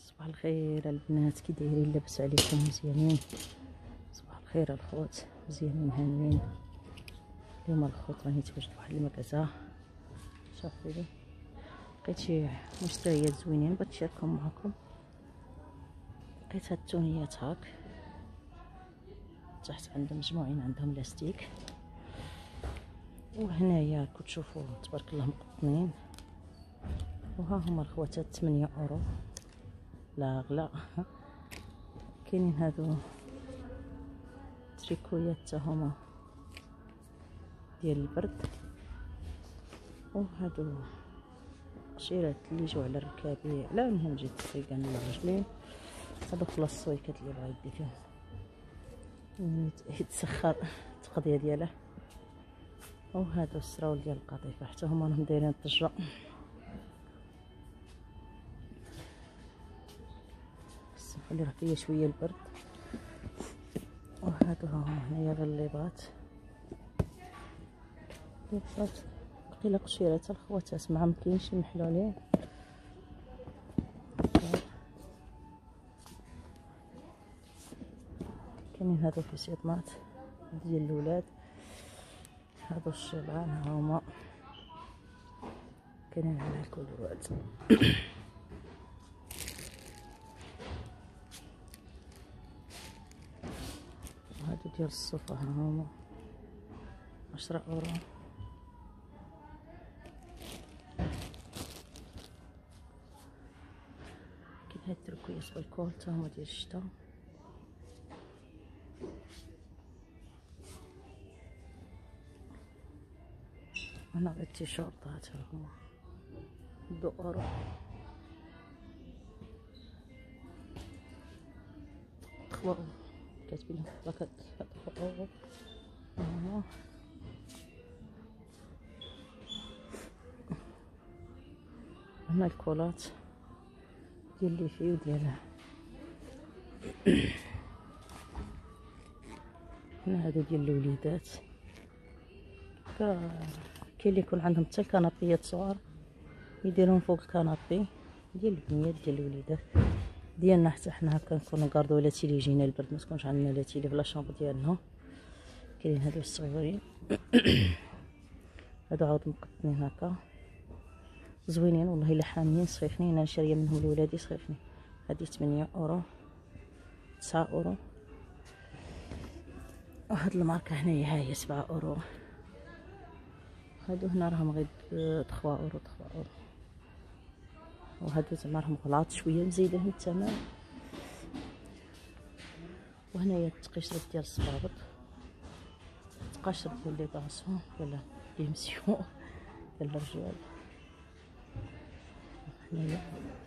صباح الخير البنات، كي دايرين؟ لاباس عليكم؟ مزيانين؟ صباح الخير الخوت، مزيانين هانيين؟ اليوم الخوت راني تواجد واحد المكازا، شوفوا لي لقيت شي مشتريات زوينين بغيت نشاركهم معكم. لقيت هاد التونيات هاك تحت عندهم مجموعين، عندهم لاستيك، وهنايا كتشوفوا تبارك الله مقطنين. وها هما الخواتات 8 اورو، لا غلا. كاينين هادو تريكويات حتى هما ديال البرد، وهادو قشيرات اللي يجوا على الركابي، على انهم جيت تسيقان للرجلين. هادو خلاص السويكات اللي بغا يدي فيهم يتسخر التقضيه دياله. وهادو السراول ديال القطيفه حتى هما راهم دايرين الضجه. سمحوا لي راه فيا شويه البرد. وهادو ها هما هنايا غير الليبات بقيله قشيرات الخواتات، مع مكاينش شي محلولين. كاينين هادو في سيطمات ديال الولاد، هادو الشبعان ها هما كاينين على الكلوات. هادو ديال الصوفة ها هما 10 اورو. كاين هاد التركويات بالكول تا هما ديال الشتا. هنا غير التيشيرطات ها هما 2 اورو. خوا كاتبين باكات 3 اورو. هنا الكولات ديال اللي فيه وديال هنا هادو ديال الوليدات. كاين اللي يكون عندهم حتى الكنابيات صغار يديرهم فوق الكنابي ديال البنيات ديال الوليدات. ديالنا حتى حنا كنكونوا كاردو ولا تيلي يجينا البرد، ما تكونش عندنا لا تيلي في لا شامبر ديالنا. كاينين هادو الصغيورين هادو عاود مقطنين هكا زوينين والله الا حاميين صيفنين. انا شاريه منهم لولادي صيفني. هادي 8 اورو 9 اورو. وهاد الماركه هنايا ها هي 7 اورو. هادو هنا راهم غير 3 اورو 3 اورو. وهادو زعما راهم غلاط شويه مزيدين الثمن. وهنايا التقشرات ديال الصبابط، التقاشر ديال لي طاسون ولا لي مسيو ديال الرجال. هنايا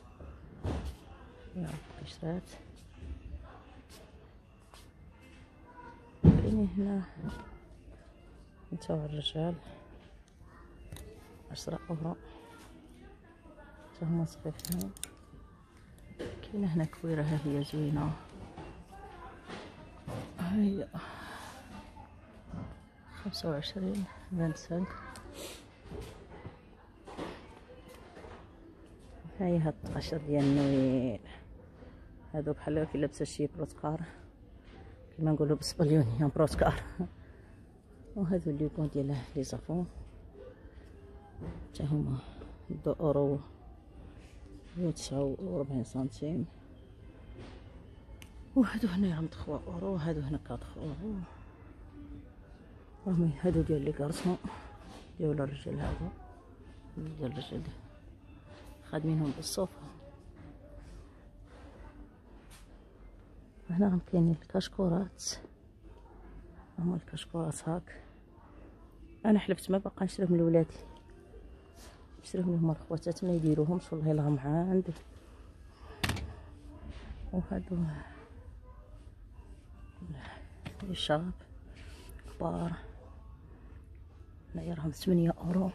التقشرات كاينين هنا نتاع الرجال 10 اورو حتى هما صفيفين. كاينه هنا كويره ها هي زوينه، ها هي 25 25. ها هي هاد التقاشر ديال النويل، هادو بحال كي لابسه شي بروتكار كيما نقولوا بالسبليونيه بروتكار. وهادو اللي يكون ديال لي زافون حتى هما 2 اورو و49 سنتيم. وهادو هنا راهم 3 اورو، وهادو هنا 4 اورو. راهم هادو ديال لي كارسون ديال الرجال، هادو ديال الرجال خادمينهم بالصوفه. هنا راهم كاينين الكاشكورات، هما الكاشكورات هاك. انا حلفت ما باقا نشريهم لولادي، نشريهم لهم الخواتات ما يديروهمش والله الا راهم عندي. وهادو الشراب كبار هنايا راهم 8 اورو.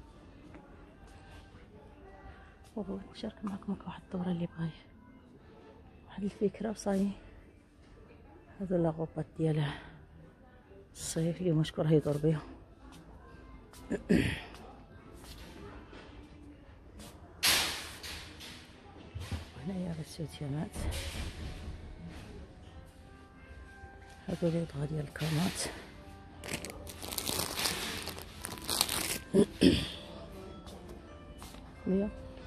نشارك معكم واحد الدوره اللي بغاي واحد الفكره وصاي. هادو لاغوبات ديال الصيف اليوم شكون راه يدور بيهم. هنايا غير السوتيانات، هادو لي بغا ديال الكرامات. مية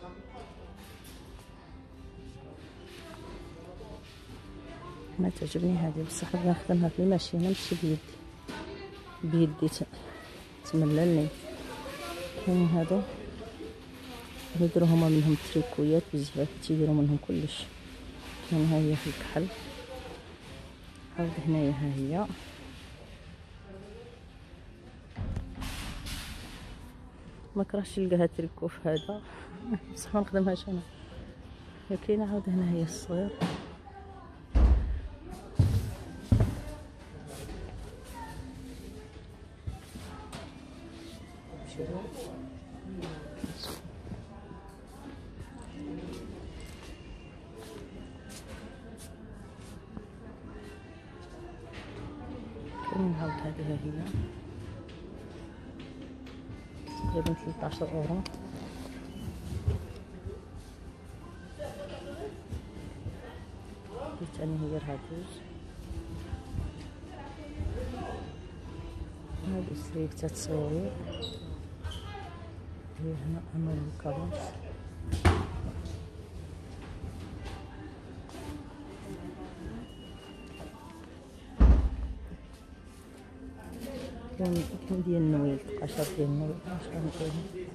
ما تعجبني هذه بصح بغا نخدمها في الماشينه ماشي بيدي تمللني. كاين هادو يديروا هما منهم تريكويات بزاف، تيديروا منهم كلش. كاين ها هي في الكحل، عاود هنايا ها هي ما كرهتش نلقاها تريكو في هذا بصح ما نخدمهاش انا. كاينه عاود هنا هي الصغير، كاين عاود هذه هي تقريبا 13 اورو. ثاني هي الهاتوز، هادو السريكتات تصويري. هي هنا امام الكراس، كاين ديال النويل، قشر ديال النويل شحال كاين.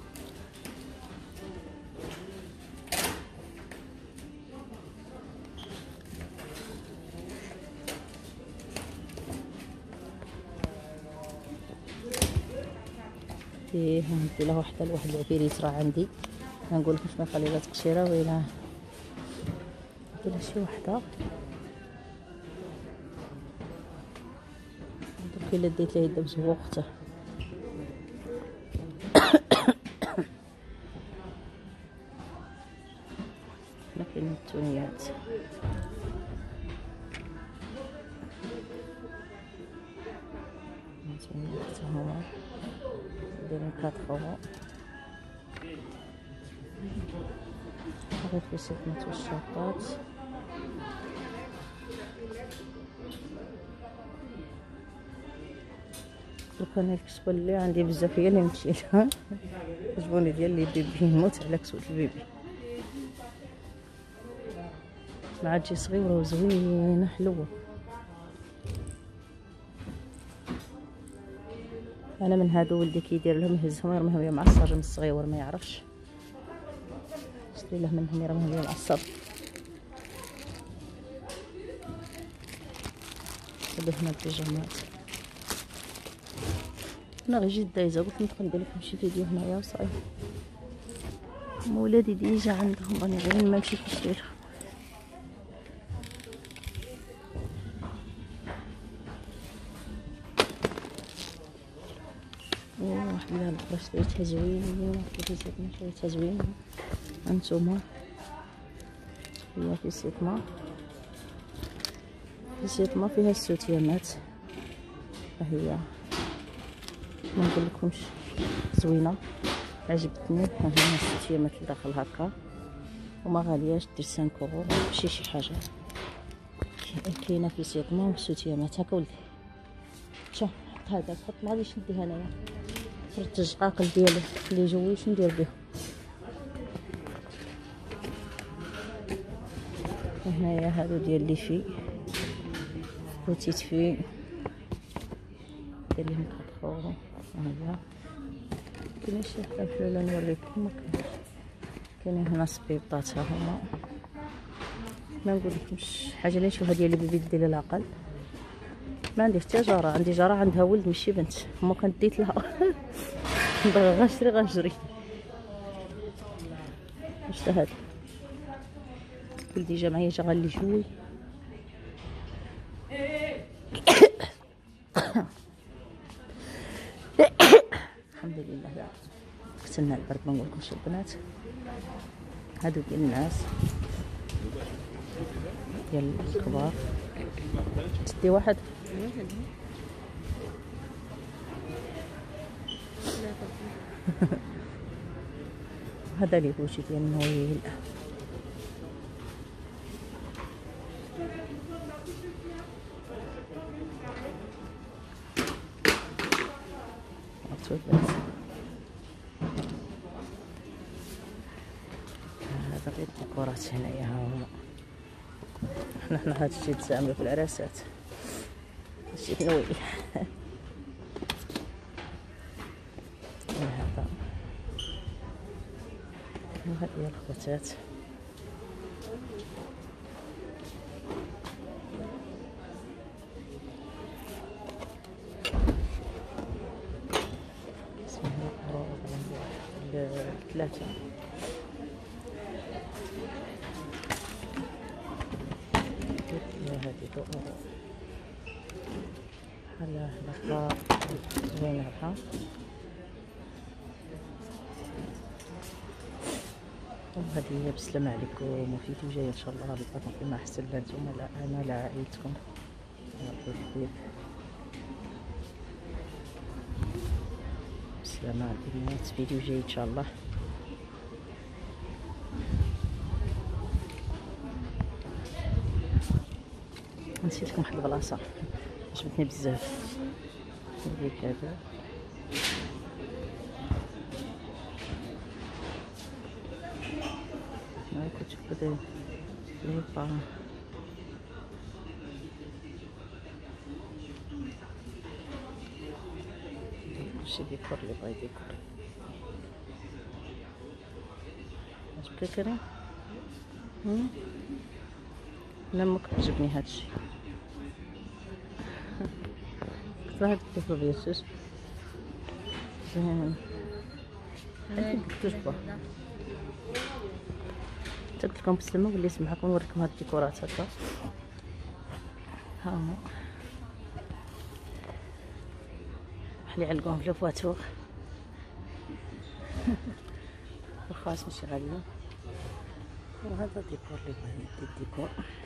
فيه ندي له وحده لواحد العفيريت راه عندي، ما نقول لكمش ما خلي لها تقشيره ويلا ندير لها شي وحده. درك الا ديت ليه يده بزوقته. هنا كاين التونيات، التونيات حتى هما دايرين 4 اورو. غير في السيتمات والشورطات. دوك انا الكسوه اللي عندي بزاف هي اللي مشيت عجبوني ديال لي بيبي، نموت على كسوه البيبي، مع تجي صغيره وزوينه حلوه. انا من هادو ولدي كيدير لهم يهزهم يرميهم يا معصر من الصغيور ما يعرفش، شري له منهم يرميهم يا معصر. هادو هنا البيجامات، انا غير جيت دايزه قلت ندخل ندير لكم شي فيديو هنايا وصاي. ولادي ديجا عندهم، راني غير ما مشيت نشري لهم. واحد العلبة شريتها زوينة، شريتها زوينة. هانتوما هي في سيتما، في سيتما فيها السوتيانات، فهي ما نقولكمش زوينة عجبتني. ها هنا السوتيانات لداخل هكا وما غالياش، دير 5 اورو ماشي شي حاجة. كاينة في سيتما والسوتيانات هكا. ولدي شوف حط هذاك، حط ما غاديش نديها انايا، فرت الجقاقل ديالو اللي جوي واش ندير بهم. هنايا هادو ديال لي في بوتيت في دير لهم 4 اورو. هاهي كاين شي حاجه حلوله نوريكم، ما كاينش. كاينين هنا سبيبطات ها هما، ما نقولكمش حاجه اللي نشوفها ديال البيبي ديال العقل. ما عندي حتى جاره، عندي جاره عندها ولد ماشي بنت، هما كنت ديت لها باغا غنشري غنجري. واش هذا ولدي جا معايا، جا غالي شوي. الحمد لله لا قتلنا البرد، ما نقولكمش البنات. هادو ديال الناس ديال الكبار. تدي واحد هذا لي بوشي ديال النويل. البوتوبات. هذا غير الديكورات هنايا ها هما. حنا هاد الشي تستعملو في العراسات، هادشي بنويل. هذا وهاد هي الخوتات. ثلاثة هذه بحال هكا زوينة هكا. وهذه هي بسلامة عليكم وفيديو جاي ان شاء الله بطاقم كما احسن لانتم لا انا لا عائلتكم. بسلامة على البنات، فيديو جاي ان شاء الله. نسيت لكم واحد البلاصه عجبتني بزاف، هذيك هذا ما كنت بدي لي با شي ديكور اللي بغا يديكور. عجبك كريم؟ لا ما كتعجبني هادشي. كنت هاد الديكور ديال الشاش زين. هادي كتعجبها. قلت لكم بسلامة وليت معكم نوريكم هاد الديكورات هكا. ها هما اللي علقوهم في الفواتور. الخاص ماشي غالية. وهذا ديكور اللي بغا يدي الديكور.